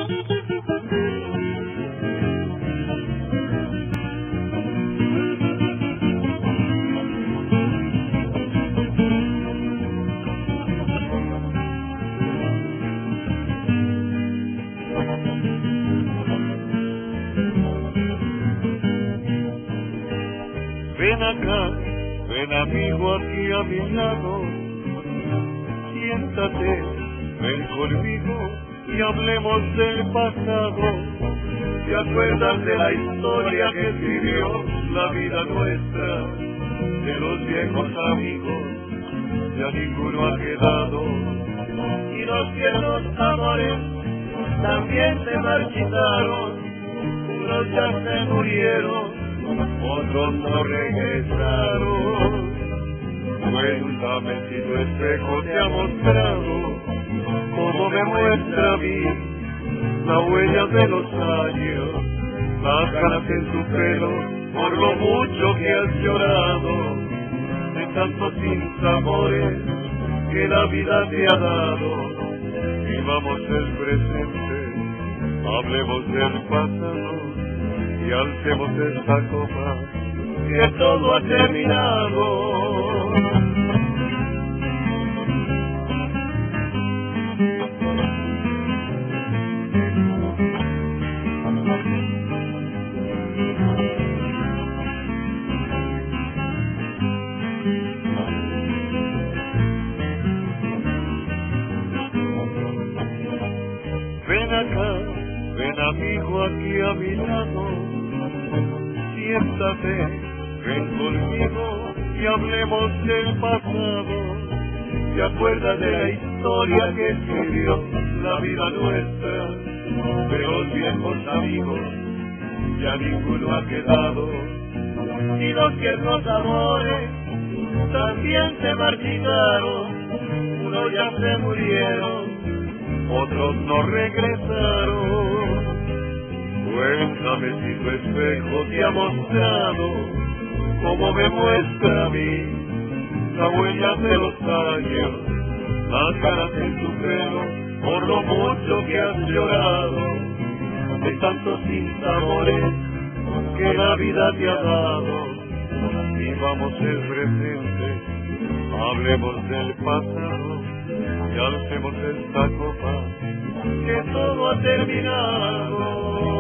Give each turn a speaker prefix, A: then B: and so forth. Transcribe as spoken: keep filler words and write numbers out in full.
A: Ven acá, ven amigo aquí a mi lado, siéntate, ven conmigo y hablemos del pasado. ¿Te acuerdas de la historia que escribió la vida nuestra? De los viejos amigos, ya ninguno ha quedado. Y los viejos amores también se marchitaron, unos ya se murieron, otros no regresaron. Cuéntame si tu espejo te ha mostrado, como me muestra a mí, la huella de los años, las caras en tu pelo, por lo mucho que has llorado, de tantos sinsabores que la vida te ha dado. Vivamos el presente, hablemos del pasado, y alcemos esta copa, que todo ha terminado. Ven acá, ven amigo aquí a mi lado, siéntate, ven conmigo y hablemos del pasado. ¿Te acuerdas de la historia que escribió la vida nuestra? De los viejos amigos, ya ninguno ha quedado. Y los tiernos amores también se marchitaron, unos ya se murieron, otros no regresaron. Cuéntame si tu espejo te ha mostrado, como me muestra a mí, la huella de los años, las caras en tu pelo, por lo mucho que has llorado, de tantos sinsabores que la vida te ha dado. Vivamos el presente, hablemos del pasado, y alcemos esta copa, que todo ha terminado.